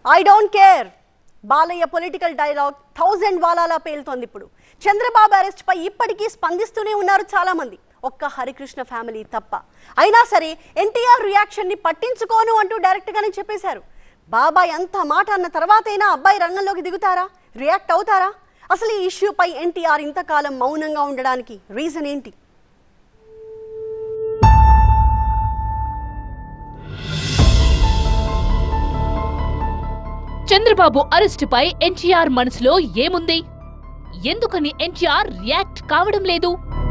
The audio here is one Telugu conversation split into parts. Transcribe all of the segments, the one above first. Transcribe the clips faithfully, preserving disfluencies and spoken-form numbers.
I don't care Balayya political dialogue thousand వాలాలా పేలుతోంది. ఇప్పుడు చంద్రబాబు అరెస్ట్ పై ఇప్పటికీ స్పందిస్తూనే ఉన్నారు చాలా మంది, ఒక్క హరికృష్ణ ఫ్యామిలీ తప్ప. అయినా సరే ఎన్టీఆర్ రియాక్షన్ ని పట్టించుకోను అంటూ డైరెక్ట్ గానే చెప్పేశారు. బాబాయ్ అంత మాట అన్న తర్వాతైనా అబ్బాయి రంగంలోకి దిగుతారా, రియాక్ట్ అవుతారా? అసలు ఈ ఇష్యూపై ఎన్టీఆర్ ఇంతకాలం మౌనంగా ఉండడానికి రీజన్ ఏంటి? చంద్రబాబు అరెస్ట్ పై ఎన్టీఆర్ మనసులో ఏముంది? ఎందుకని ఎన్టీఆర్ రియాక్ట్ కావడం లేదు?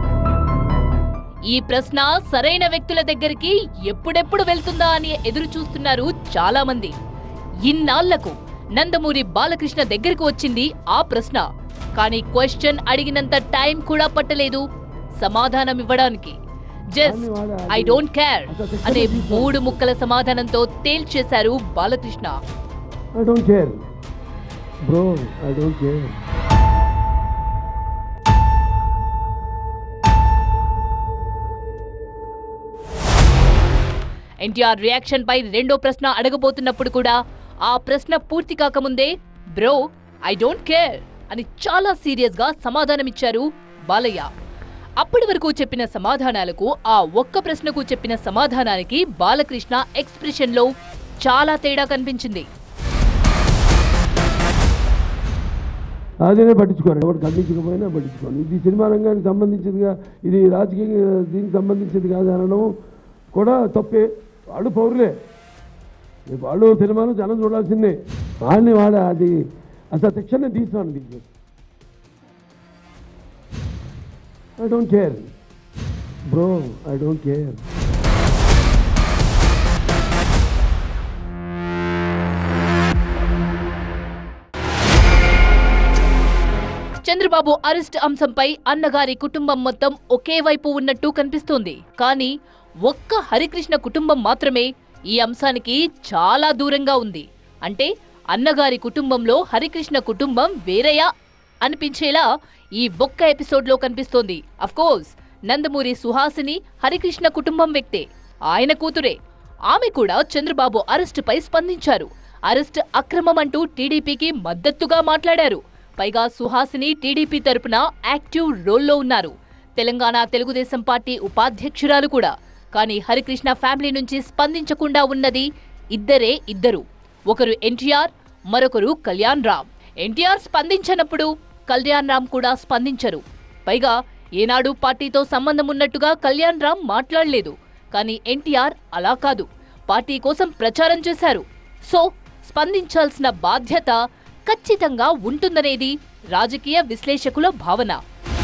ఈ ప్రశ్న సరైన వ్యక్తుల దగ్గరికి ఎప్పుడెప్పుడు వెళ్తుందా అని ఎదురు చూస్తున్నారు చాలా మంది. ఇన్నాళ్లకు నందమూరి బాలకృష్ణ దగ్గరకు వచ్చింది ఆ ప్రశ్న. కానీ క్వశ్చన్ అడిగినంత టైం కూడా పట్టలేదు సమాధానం ఇవ్వడానికి. జస్ట్ ఐ డోంట్ కేర్ అనే మూడు ముక్కల సమాధానంతో తేల్చేశారు Balakrishna. I don't care, bro. I don't care. NTR reaction పై రెండో ప్రశ్న అడగబోతున్నప్పుడు కూడా ఆ ప్రశ్న పూర్తి కాకముందే బ్రో ఐ డోంట్ కేర్ అని చాలా సీరియస్ గా సమాధానమిచ్చారు బాలయ్య. అప్పటి వరకు చెప్పిన సమాధానాలకు, ఆ ఒక్క ప్రశ్నకు చెప్పిన సమాధానానికి బాలకృష్ణ ఎక్స్ప్రెషన్ లో చాలా తేడా కనిపించింది. అదేనే పట్టించుకోరు, ఎవరు ఖండించకపోయినా పట్టించుకోండి. ఇది సినిమా రంగానికి సంబంధించిందిగా, ఇది రాజకీయ దీనికి సంబంధించింది కాదు అనడం కూడా తప్పే. వాళ్ళు పౌరులే, వాళ్ళు సినిమాను జనం చూడాల్సిందే. వాళ్ళని వాడ అది అసలు శిక్షణ తీసుకోండి. దీనికి I don't care bro, I don't care. Chandrababu arrest అంశంపై అన్నగారి కుటుంబం మొత్తం ఒకే వైపు ఉన్నట్టు కనిపిస్తోంది. కానీ ఒక్క హరికృష్ణ కుటుంబం మాత్రమే ఈ అంశానికి చాలా దూరంగా ఉంది. అంటే అన్నగారి కుటుంబంలో హరికృష్ణ కుటుంబం వేరేయా అనిపించేలా ఈ ఒక్క ఎపిసోడ్లో కనిపిస్తోంది. అఫ్కోర్స్ నందమూరి సుహాసిని హరికృష్ణ కుటుంబం వ్యక్తే, ఆయన కూతురే. ఆమె కూడా చంద్రబాబు అరెస్టుపై స్పందించారు. అరెస్ట్ అక్రమం అంటూ టీడీపీకి మద్దతుగా మాట్లాడారు. పైగా సుహాసిని టీడీపీ తరపున యాక్టివ్ రోల్లో ఉన్నారు. తెలంగాణ తెలుగుదేశం పార్టీ ఉపాధ్యక్షురాలు కూడా. కానీ హరికృష్ణ ఫ్యామిలీ నుంచి స్పందించకుండా ఉన్నది ఇద్దరే ఇద్దరు. ఒకరు ఎన్టీఆర్, మరొకరు కళ్యాణ్ రామ్. ఎన్టీఆర్ స్పందించనప్పుడు కళ్యాణ్ రామ్ కూడా స్పందించరు. పైగా ఏనాడు పార్టీతో సంబంధం ఉన్నట్టుగా కళ్యాణ్ రామ్ మాట్లాడలేదు. కానీ ఎన్టీఆర్ అలా కాదు, పార్టీ కోసం ప్రచారం చేశారు. సో స్పందించాల్సిన బాధ్యత ఖచ్చితంగా ఉంటుందనేది రాజకీయ విశ్లేషకుల భావన.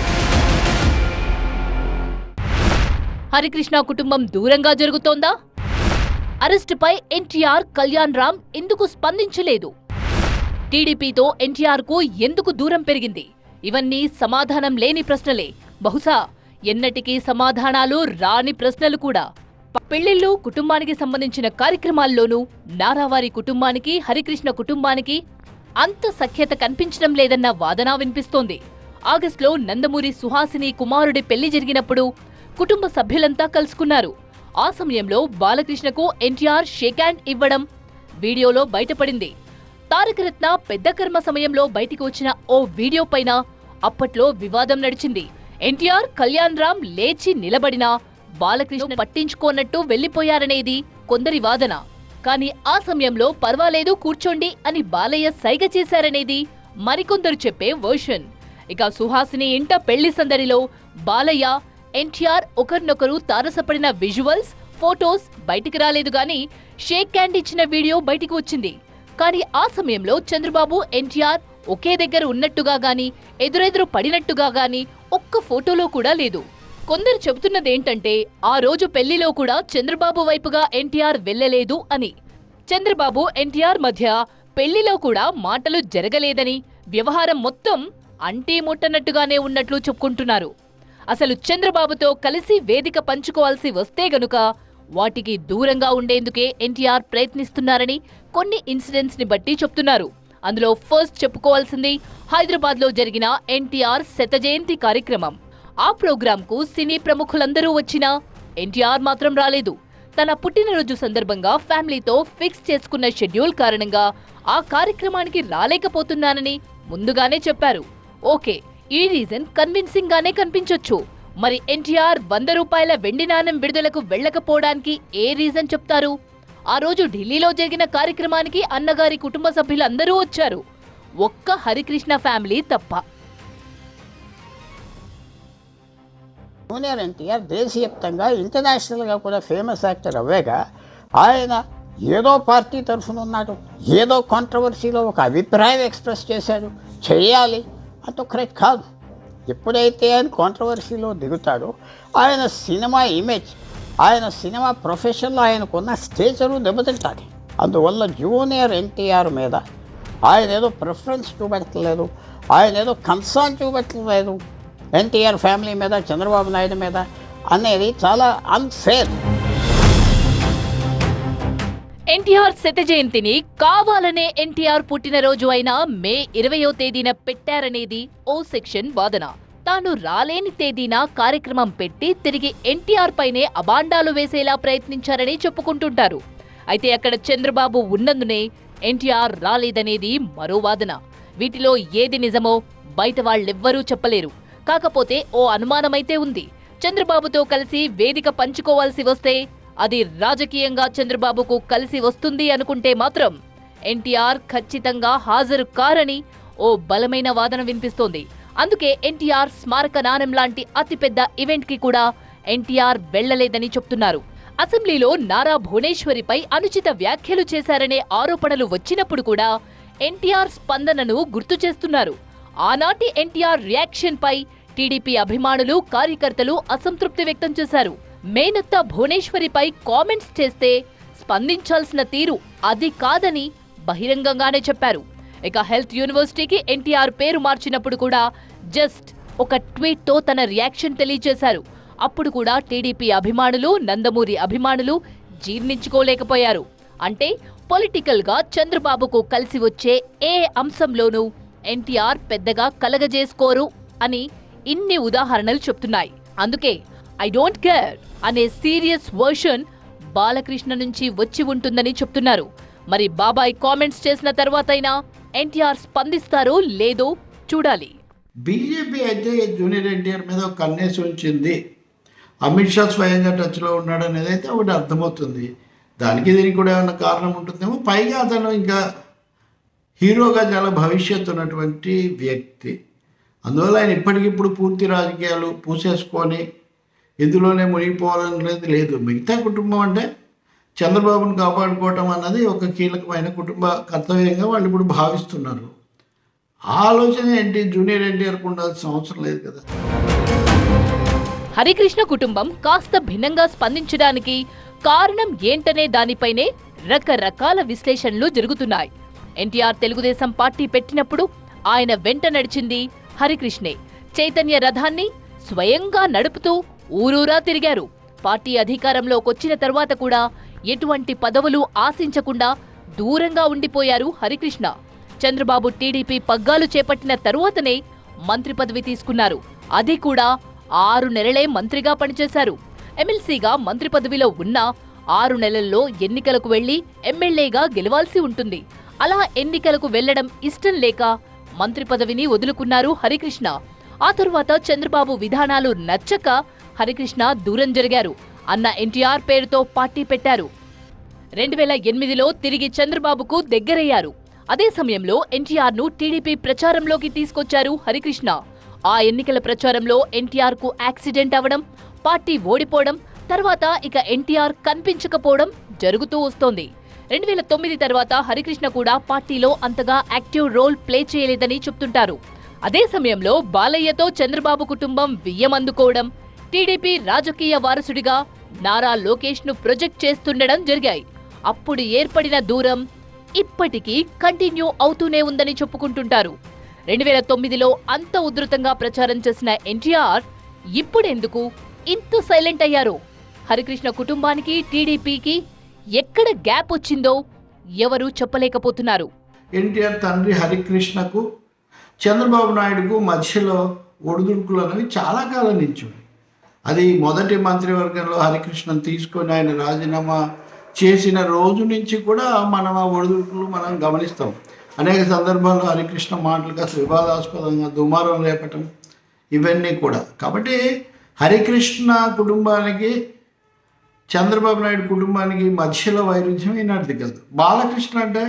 హరికృష్ణ కుటుంబం దూరంగా జరుగుతోందా? అరెస్టుపై ఎన్టీఆర్, కళ్యాణ్ రామ్ ఎందుకు స్పందించలేదు? టీడీపీతో ఎన్టీఆర్ కు ఎందుకు దూరం పెరిగింది? ఇవన్నీ సమాధానం లేని ప్రశ్నలే. బహుశా ఎన్నటికీ సమాధానాలు రాని ప్రశ్నలు కూడా. పెళ్లిళ్లు, కుటుంబానికి సంబంధించిన కార్యక్రమాల్లోనూ నారావారి కుటుంబానికి, హరికృష్ణ కుటుంబానికి అంత సఖ్యత కనిపించడం లేదన్న వాదన వినిపిస్తోంది. ఆగస్టులో నందమూరి సుహాసిని కుమారుడి పెళ్లి జరిగినప్పుడు కుటుంబ సభ్యులంతా కలుసుకున్నారు. ఆ సమయంలో బాలకృష్ణకు ఎన్టీఆర్ షేక్ హ్యాండ్ ఇవ్వడం వీడియోలో బయటపడింది. తారకరత్న పెద్ద కర్మ సమయంలో బయటికి వచ్చిన ఓ వీడియో పైన అప్పట్లో వివాదం నడిచింది. ఎన్టీఆర్, కళ్యాణ్ రామ్ లేచి నిలబడినా బాలకృష్ణ పట్టించుకోనట్టు వెళ్లిపోయారనేది కొందరి వాదన. కానీ ఆ సమయంలో పర్వాలేదు కూర్చోండి అని బాలయ్య సైగ చేశారనేది మరికొందరు చెప్పే వర్షన్. ఇక సుహాసిని ఇంట పెళ్లి సందడిలో బాలయ్య, ఎన్టీఆర్ ఒకరినొకరు తారసపడిన విజువల్స్, ఫోటోస్ బయటికి రాలేదు. గానీ షేక్ హ్యాండ్ ఇచ్చిన వీడియో బయటికి వచ్చింది. కానీ ఆ సమయంలో చంద్రబాబు, ఎన్టీఆర్ ఒకే దగ్గర ఉన్నట్టుగా గానీ, ఎదురెదురు పడినట్టుగా గానీ ఒక్క ఫోటోలో కూడా లేదు. కొందరు చెబుతున్నదేంటంటే ఆ రోజు పెళ్లిలో కూడా చంద్రబాబు వైపుగా ఎన్టీఆర్ వెళ్లలేదు అని. చంద్రబాబు, ఎన్టీఆర్ మధ్య పెళ్లిలో కూడా మాటలు జరగలేదని, వ్యవహారం మొత్తం అంటీ ముట్టనట్టుగానే ఉన్నట్లు చెప్పుకుంటున్నారు. అసలు చంద్రబాబుతో కలిసి వేదిక పంచుకోవాల్సి వస్తే గనుక వాటికి దూరంగా ఉండేందుకే ఎన్టీఆర్ ప్రయత్నిస్తున్నారని కొన్ని ఇన్సిడెంట్స్ ని బట్టి చెప్తున్నారు. అందులో ఫస్ట్ చెప్పుకోవాల్సింది హైదరాబాద్ లో జరిగిన ఎన్టీఆర్ శత జయంతి కార్యక్రమం. ఆ ప్రోగ్రాం కు సినీ ప్రముఖులందరూ వచ్చినా ఎన్టీఆర్ మాత్రం రాలేదు. తన పుట్టినరోజు సందర్భంగా ఫ్యామిలీతో ఫిక్స్ చేసుకున్న షెడ్యూల్ కారణంగా ఆ కార్యక్రమానికి రాలేకపోతున్నానని ముందుగానే చెప్పారు. ఓకే, ఈ రీజన్ కన్విన్సింగ్ గానే కనిపించొచ్చు. మరి ఎన్టీఆర్ వంద రూపాయల వెండి నాణెం విడుదలకు వెళ్లకపోవడానికి ఏ రీజన్ చెప్తారు? ఆ రోజు ఢిల్లీలో జరిగిన కార్యక్రమానికి అన్నగారి కుటుంబ సభ్యులందరూ వచ్చారు, ఒక్క హరికృష్ణ ఫ్యామిలీ తప్ప. జూనియర్ ఎన్టీఆర్ దేశవ్యాప్తంగా ఇంటర్నేషనల్గా కూడా ఫేమస్ యాక్టర్ అవ్వేగా ఆయన ఏదో పార్టీ తరఫున ఉన్నాడు, ఏదో కాంట్రవర్సీలో ఒక అభిప్రాయం ఎక్స్ప్రెస్ చేశాడు, చేయాలి అంత కరెక్ట్ కాదు. ఎప్పుడైతే ఆయన కాంట్రవర్సీలో దిగుతాడో ఆయన సినిమా ఇమేజ్, ఆయన సినిమా ప్రొఫెషన్లో ఆయనకున్న స్టేచరు దెబ్బతింటాడు. అందువల్ల జూనియర్ ఎన్టీఆర్ మీద ఆయన ఏదో ప్రిఫరెన్స్ చూపెట్టలేదు, ఆయన ఏదో కన్సర్న్ చూపెట్టలేదు ఎన్టీఆర్ ఫ్యామిలీ మీద, చంద్రబాబు నాయుడు మీద అనేది చాలా అన్ఫేర్. ఎన్టీఆర్ శత జయంతిని కావాలనే ఎన్టీఆర్ పుట్టినరోజు అయిన మే ఇరవయో తేదీన పెట్టారనేది ఓ సెక్షన్ వాదన. తాను రాలేని తేదీన కార్యక్రమం పెట్టి తిరిగి ఎన్టీఆర్ పైనే అబాండాలు వేసేలా ప్రయత్నించారని చెప్పుకుంటుంటారు. అయితే అక్కడ చంద్రబాబు ఉన్నందునే ఎన్టీఆర్ రాలేదనేది మరో వాదన. వీటిలో ఏది నిజమో బయట వాళ్ళెవ్వరూ చెప్పలేరు. కాకపోతే ఓ అనుమానమైతే ఉంది. చంద్రబాబుతో కలిసి వేదిక పంచుకోవాల్సి వస్తే అది రాజకీయంగా చంద్రబాబుకు కలిసి వస్తుంది అనుకుంటే మాత్రం ఎన్టీఆర్ ఖచ్చితంగా హాజరు కారని ఓ బలమైన వాదన వినిపిస్తోంది. అందుకే ఎన్టీఆర్ స్మారక నాణెం లాంటి అతిపెద్ద ఈవెంట్ కి కూడా ఎన్టీఆర్ వెళ్లలేదని చెప్తున్నారు. అసెంబ్లీలో నారా భువనేశ్వరిపై అనుచిత వ్యాఖ్యలు చేశారనే ఆరోపణలు వచ్చినప్పుడు కూడా ఎన్టీఆర్ స్పందనను గుర్తు చేస్తున్నారు. ఆనాటి ఎన్టీఆర్ రియాక్షన్ పై టీడీపీ అభిమానులు, కార్యకర్తలు అసంతృప్తి వ్యక్తం చేశారు. మేనత్త భువనేశ్వరిపై కామెంట్స్ చేస్తే స్పందించాల్సిన తీరు అది కాదని బహిరంగంగానే చెప్పారు. ఇక హెల్త్ యూనివర్సిటీకి ఎన్టీఆర్ పేరు మార్చినప్పుడు కూడా జస్ట్ ఒక ట్వీట్ తో తన రియాక్షన్ తెలియజేశారు. అప్పుడు కూడా టీడీపీ అభిమానులు, నందమూరి అభిమానులు జీర్ణించుకోలేకపోయారు. అంటే పొలిటికల్ గా చంద్రబాబుకు కలిసి వచ్చే ఏ అంశంలోనూ ఎన్టీఆర్ పెద్దగా కలగజేసుకోరు అని ఇన్ని ఉదాహరణలు చెప్తున్నాయి. అందుకే ఐ డోంట్ కేర్ అనే సీరియస్ వర్షన్ బాలకృష్ణ నుంచి వచ్చి ఉంటుందని చెప్తున్నారు. మరి బాబాయ్ కామెంట్స్ చేసిన తర్వాతైనా ఎన్టీఆర్ స్పందిస్తారో లేదో చూడాలి. బీజేపీ అయితే జూనియర్ ఎన్టీఆర్ మీద ఒక కన్నేసి ఉంచింది, అమిత్ షా స్వయంగా టచ్లో ఉన్నాడు అనేది అయితే ఒకటి అర్థమవుతుంది. దానికి దీనికి కూడా ఏమైనా కారణం ఉంటుందేమో. పైగా అతను ఇంకా హీరోగా చాలా భవిష్యత్తు ఉన్నటువంటి వ్యక్తి. అందువల్ల ఆయన ఇప్పటికిప్పుడు పూర్తి రాజకీయాలు పూసేసుకొని ఇందులోనే మునిగిపోవాలనేది లేదు. మిగతా కుటుంబం అంటే చంద్రబాబును కాపాడుకోవటం అన్నది ఒక కీలకమైన కుటుంబ కర్తవ్యంగా వాళ్ళు ఇప్పుడు భావిస్తున్నారు. ఆ ఆలోచన ఏంటి జూనియర్ ఎన్టీఆర్కు ఉండాల్సిన అవసరం లేదు కదా. హరికృష్ణ కుటుంబం కాస్త భిన్నంగా స్పందించడానికి కారణం ఏంటనే దానిపైనే రకరకాల విశ్లేషణలు జరుగుతున్నాయి. ఎన్టీఆర్ తెలుగుదేశం పార్టీ పెట్టినప్పుడు ఆయన వెంట నడిచింది హరికృష్ణే. చైతన్య రథాన్ని స్వయంగా నడుపుతూ ఊరూరా తిరిగారు. పార్టీ అధికారంలోకొచ్చిన తర్వాత కూడా ఎటువంటి పదవులు ఆశించకుండా దూరంగా ఉండిపోయారు హరికృష్ణ. చంద్రబాబు టీడీపీ పగ్గాలు చేపట్టిన తరువాతనే మంత్రి పదవి తీసుకున్నారు. అది కూడా ఆరు నెలలే మంత్రిగా పనిచేశారు. ఎమ్మెల్సీగా మంత్రి పదవిలో ఉన్నా ఆరు నెలల్లో ఎన్నికలకు వెళ్లి ఎమ్మెల్యేగా గెలవాల్సి ఉంటుంది. అలా ఎన్నికలకు వెళ్లడం ఇష్టం లేక మంత్రి పదవిని వదులుకున్నారు హరికృష్ణ. ఆ తరువాత చంద్రబాబు విధానాలు నచ్చక హరికృష్ణ దూరం జరిగారు. అన్న ఎన్టీఆర్ పేరుతో పార్టీ పెట్టారు. రెండు వేల ఎనిమిదిలో తిరిగి చంద్రబాబుకు దగ్గరయ్యారు. అదే సమయంలో ఎన్టీఆర్ ను టీడీపీ ప్రచారంలోకి తీసుకొచ్చారు హరికృష్ణ. ఆ ఎన్నికల ప్రచారంలో ఎన్టీఆర్ కు యాక్సిడెంట్ అవడం, పార్టీ ఓడిపోవడం, తర్వాత ఇక ఎన్టీఆర్ కనిపించకపోవడం జరుగుతూ వస్తోంది. రెండు వేల తొమ్మిది తర్వాత హరికృష్ణ కూడా పార్టీలో అంతగా యాక్టివ్ రోల్ ప్లే చేయలేదని చెప్తుంటారు. అదే సమయంలో బాలయ్యతో చంద్రబాబు కుటుంబం వియ్యమందుకోవడం, టీడీపీ రాజకీయ వారసుడిగా నారా లోకేష్ ను ప్రొజెక్ట్ చేస్తుండడం జరిగాయి. అప్పుడు ఏర్పడిన దూరం ఇప్పటికీ కంటిన్యూ అవుతూనే ఉందని చెప్పుకుంటుంటారు. రెండు వేల తొమ్మిదిలో అంత ఉధృతంగా ప్రచారం చేసిన ఎన్టీఆర్ ఇప్పుడెందుకు ఇంత సైలెంట్ అయ్యారో, హరికృష్ణ కుటుంబానికి టీడీపీకి ఎక్కడ గ్యాప్ వచ్చిందో ఎవరూ చెప్పలేకపోతున్నారు. ఎన్టీఆర్ తండ్రి హరికృష్ణకు చంద్రబాబు నాయుడుకు మధ్యలో ఒడిదుడుకులు అనేవి చాలా కాలం నుంచి ఉన్నాయి. అది మొదటి మంత్రివర్గంలో హరికృష్ణన్ తీసుకొని ఆయన రాజీనామా చేసిన రోజు నుంచి కూడా మనం ఆ ఒడిదుడుకులు మనం గమనిస్తాం. అనేక సందర్భాల్లో హరికృష్ణ మాటలు కాస్త వివాదాస్పదంగా దుమారం రేపటం ఇవన్నీ కూడా. కాబట్టి హరికృష్ణ కుటుంబానికి చంద్రబాబు నాయుడు కుటుంబానికి మధ్యలో వైరుధ్యం ఈనాటిది కాదు. బాలకృష్ణ అంటే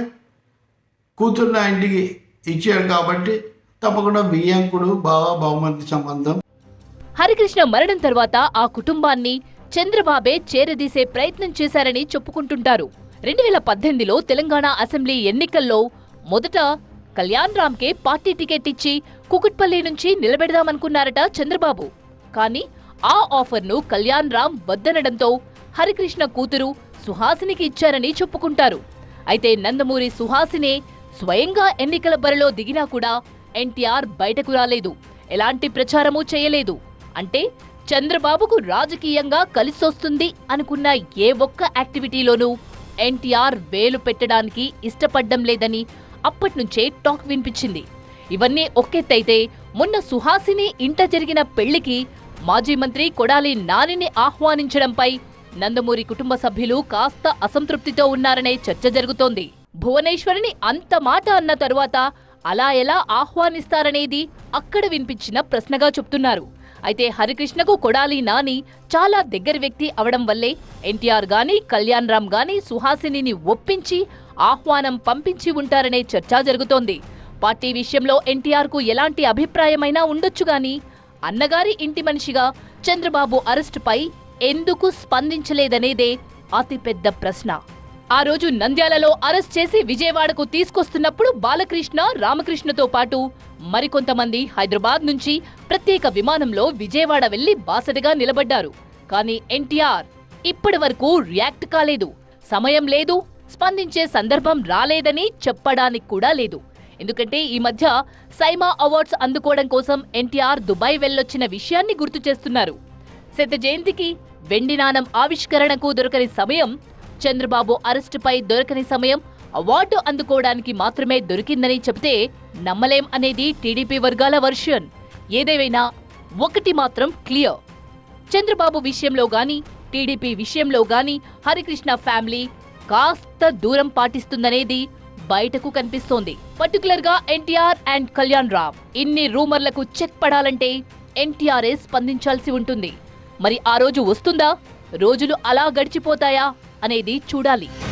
కూతుర్ని ఆ ఇంటికి ఇచ్చాడు కాబట్టి తప్పకుండా బియ్యంకుడు బావ బహుమతి సంబంధం. హరికృష్ణ మరణం తర్వాత ఆ కుటుంబాన్ని చంద్రబాబే చేరదీసే ప్రయత్నం చేశారని చెప్పుకుంటుంటారు. రెండు వేల పద్దెనిమిదిలో తెలంగాణ అసెంబ్లీ ఎన్నికల్లో మొదట కళ్యాణ్ రామ్కే పార్టీ టికెట్ ఇచ్చి కుకుట్పల్లి నుంచి నిలబెడదామనుకున్నారట చంద్రబాబు. కానీ ఆ ఆఫర్ను కళ్యాణ్ రామ్ వద్దనడంతో హరికృష్ణ కూతురు సుహాసినికి ఇచ్చారని చెప్పుకుంటారు. అయితే నందమూరి సుహాసినే స్వయంగా ఎన్నికల బరిలో దిగినా కూడా ఎన్టీఆర్ బయటకు రాలేదు, ఎలాంటి ప్రచారమూ చేయలేదు. అంటే చంద్రబాబుకు రాజకీయంగా కలిసొస్తుంది అనుకున్న ఏ ఒక్క యాక్టివిటీలోనూ ఎన్టీఆర్ వేలు పెట్టడానికి ఇష్టపడ్డం లేదని అప్పట్నుంచే టాక్ వినిపించింది. ఇవన్నీ ఒకెత్తైతే మొన్న సుహాసిని ఇంట జరిగిన పెళ్లికి మాజీ మంత్రి కొడాలి నానిని ఆహ్వానించడంపై నందమూరి కుటుంబ సభ్యులు కాస్త అసంతృప్తితో ఉన్నారనే చర్చ జరుగుతోంది. భువనేశ్వరిని అంత మాట అన్న తరువాత అలా ఎలా ఆహ్వానిస్తారనేది అక్కడ వినిపించిన ప్రశ్నగా చెప్తున్నారు. అయితే హరికృష్ణకు కొడాలి నాని చాలా దగ్గరి వ్యక్తి అవడం వల్లే ఎన్టీఆర్ గాని కళ్యాణ్ రామ్ గాని సుహాసినిని ఒప్పించి ఆహ్వానం పంపించి ఉంటారనే చర్చ జరుగుతోంది. పార్టీ విషయంలో ఎన్టీఆర్ కు ఎలాంటి అభిప్రాయమైనా ఉండొచ్చు గాని అన్నగారి ఇంటి మనిషిగా చంద్రబాబు అరెస్టుపై ఎందుకు స్పందించలేదనేదే అతిపెద్ద ప్రశ్న. ఆ రోజు నంద్యాలలో అరెస్ట్ చేసి విజయవాడకు తీసుకొస్తున్నప్పుడు బాలకృష్ణ, రామకృష్ణతో పాటు మరికొంతమంది హైదరాబాద్ నుంచి ప్రత్యేక విమానంలో విజయవాడ వెళ్లి బాసటగా నిలబడ్డారు. కానీ ఎన్టీఆర్ ఇప్పటి వరకు రియాక్ట్ కాలేదు. సమయం లేదు, స్పందించే సందర్భం రాలేదని చెప్పడానికి కూడా లేదు. ఎందుకంటే ఈ మధ్య సైమా అవార్డ్స్ అందుకోవడం కోసం ఎన్టీఆర్ దుబాయ్ వెళ్లొచ్చిన విషయాన్ని గుర్తు చేస్తున్నారు. శత జయంతికి వెండి నాణం ఆవిష్కరణకు దొరకని సమయం, చంద్రబాబు అరెస్టుపై దొరకని సమయం అవార్డు అందుకోవడానికి మాత్రమే దొరికిందని చెబితే నమ్మలేం అనేది టీడీపీ వర్గాల వర్షన్. ఏదేమైనా ఒకటి మాత్రం క్లియర్, చంద్రబాబు విషయంలో గాని టీడీపీ విషయంలో గాని హరికృష్ణ ఫ్యామిలీ కాస్త దూరం పాటిస్తుందనేది బయటకు కనిపిస్తోంది. పర్టికులర్ గా ఎన్టీఆర్ అండ్ కళ్యాణ్ రామ్ ఇన్ని రూమర్లకు చెక్ పడాలంటే ఎన్టీఆర్ఏ స్పందించాల్సి ఉంటుంది. మరి ఆ రోజు వస్తుందా, రోజులు అలా గడిచిపోతాయా అనేది చూడాలి.